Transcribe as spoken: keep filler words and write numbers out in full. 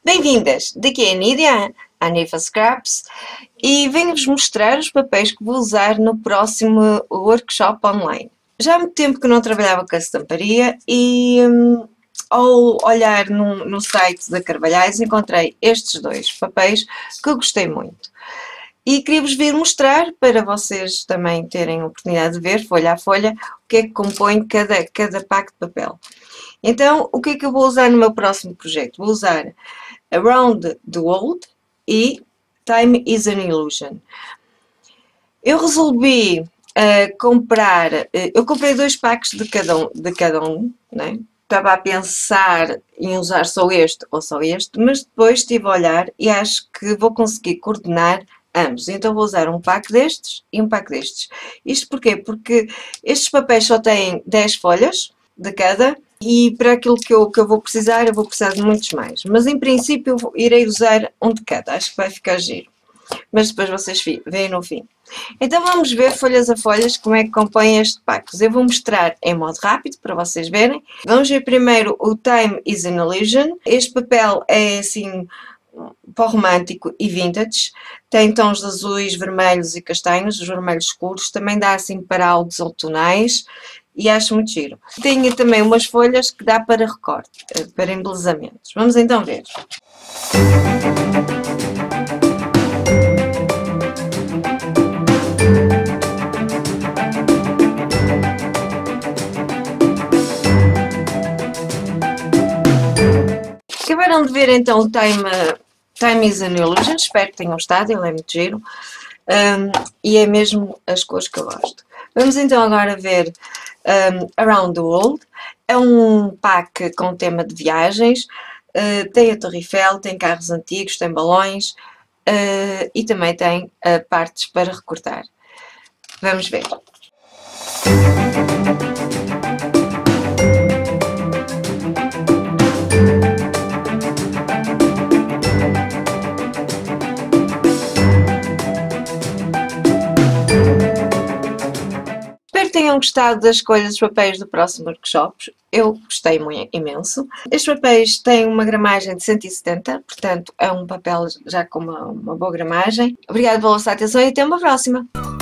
Bem-vindas! Daqui é a Nídia, a Nifa Scraps, e venho-vos mostrar os papéis que vou usar no próximo workshop online. Já há muito tempo que não trabalhava com a estamparia e hum, ao olhar no, no site da Carvalhais encontrei estes dois papéis que eu gostei muito. E queria-vos vir mostrar para vocês também terem a oportunidade de ver, folha a folha, o que é que compõe cada, cada pack de papel. Então, o que é que eu vou usar no meu próximo projeto? Vou usar Around the World e Time is an Illusion. Eu resolvi uh, comprar, uh, eu comprei dois packs de cada um, de cada um, né? Estava a pensar em usar só este ou só este, mas depois estive a olhar e acho que vou conseguir coordenar ambos. Então vou usar um pack destes e um pack destes. Isto porquê? Porque estes papéis só têm dez folhas de cada e para aquilo que eu, que eu vou precisar, eu vou precisar de muitos mais. Mas em princípio eu vou, irei usar um de cada, acho que vai ficar giro. Mas depois vocês veem no fim. Então vamos ver folhas a folhas como é que compõe este pack. Eu vou mostrar em modo rápido para vocês verem. Vamos ver primeiro o Time is an Illusion. Este papel é assim pó romântico e vintage, tem tons de azuis, vermelhos e castanhos, os vermelhos escuros, também dá assim para altos outonais e acho muito giro. Tem também umas folhas que dá para recorte, para embelezamentos. Vamos então ver. Acabaram de ver então o Time, Time is an Illusion, espero que tenham gostado, ele é muito giro um, e é mesmo as cores que eu gosto. Vamos então agora ver um, Around the World, é um pack com tema de viagens, uh, tem a Torre Eiffel, tem carros antigos, tem balões uh, e também tem uh, partes para recortar. Vamos ver. Tenham gostado das escolhas dos papéis do próximo workshop, eu gostei muito, imenso. Estes papéis têm uma gramagem de cento e setenta, portanto é um papel já com uma, uma boa gramagem. Obrigada pela vossa atenção e até uma próxima!